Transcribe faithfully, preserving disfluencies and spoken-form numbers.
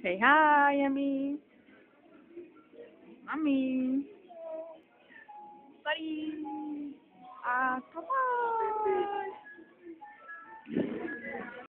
Say hi, Emmy. Mommy. Buddy. Ah, come on.